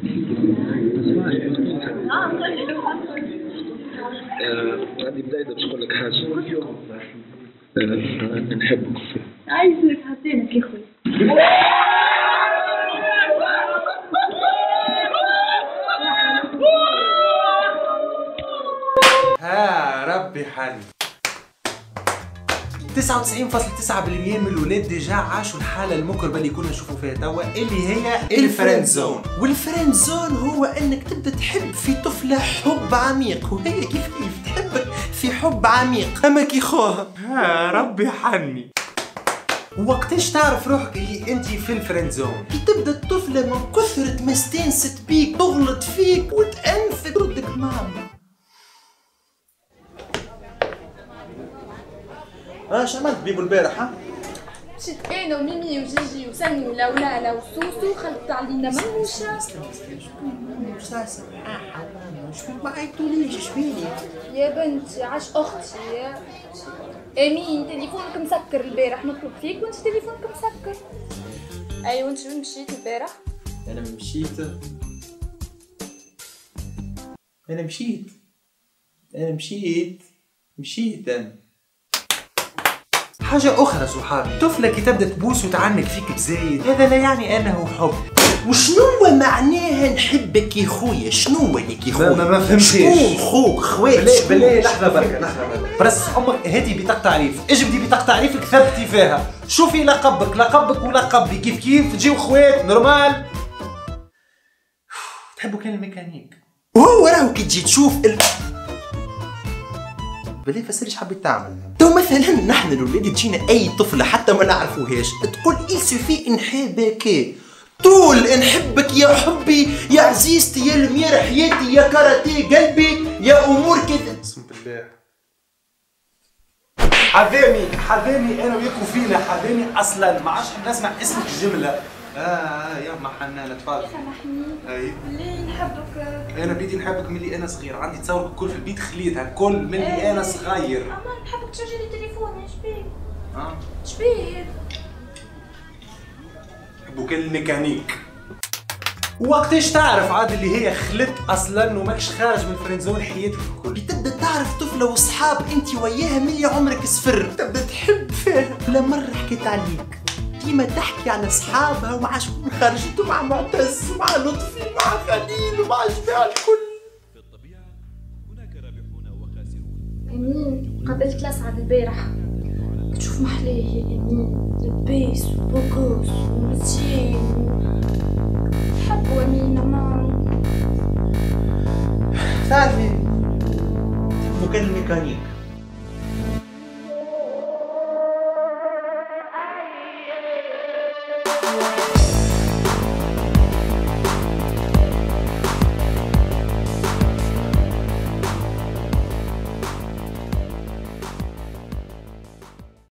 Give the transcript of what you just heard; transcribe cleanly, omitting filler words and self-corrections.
عندي بداية باش نقول لك حاجة. نحبك. عايزك حاطينك يا خويا. ها ربي حل. 99.9% من الولاد ديجا عاشوا الحاله المكربه اللي كنا نشوفوا فيها توا، اللي هي الفريند زون. والفريند زون هو انك تبدا تحب في طفله حب عميق، وهي كيف تحبك في حب عميق، اما كي خوها ها ربي حني. وقتاش تعرف روحك اللي انت في الفريند زون؟ كي تبدا الطفله من كثره ما استانست بيك تغلط فيك وتأنفك تردك ماما. اش عملت بيبو البارح؟ ها؟ مشيت انا وميمي وجيجي وسامي ولاولالا وسوسو خلطت علينا منوشه. شكون ما عيطوليش شبيني؟ يا بنتي عاش اختي يا امين، تليفونك مسكر البارح نطلب فيك وانت تليفونك مسكر. ايوه انت وين مشيت البارح؟ انا مشيت انا. حاجة أخرى صحابي، طفلة كي تبدا تبوس وتعنك فيك بزايد، هذا لا يعني أنه حب. وشنو معناها نحبك يا خويا؟ شنو هيك يا خويا؟ ما فهمتش. شكون خوك خوات؟ بالله لحظة بركة بس أمك هاتي بطاقة تعريف، اجبدي بطاقة تعريفك ثبتي فيها، شوفي لقبك ولقبي كيف تجيو خوات نورمال. تحبوا كان الميكانيك وهو راهو كي تجي تشوف بالله فسريش حبيت تعمل. تو مثلا نحن الولاد تجينا اي طفله حتى ما نعرفوهاش تقول إلسوفي نحبك، طول نحبك يا حبي يا عزيزتي يا لمير حياتي يا كاراتيه قلبي يا امور كذا. بسم الله. حذامي انا وياكو فينا حذامي اصلا ما عادش نسمع اسمك جمله. يا حنانه تفضل. سامحني. اي ليه نحبك؟ انا بديت نحبك ملي انا صغير، عندي تصور الكل في البيت خليتها الكل ملي انا صغير. اما نحبك تشارجي لي تليفوني شبيه؟ اه شبيه؟ نحبك الميكانيك. وقتاش تعرف عاد اللي هي خلت اصلا وماكش خارج من الفرينزون حياتك الكل؟ تبدا تعرف طفله وصحاب انت وياها ملي عمرك صفر، تبدا تحب فيها. ولا مره حكيت عليك ديما تحكي على اصحابها ومع شكون خرجت، ومع معتز ومع لطفي ومع خليل ومع جماعه الكل. امين قابلت الاسعد البارح، تشوف محلاه يا امين، لباس وبوكوس ومزيان، نحبو امين اما تعرفي تحبو كان الميكانيك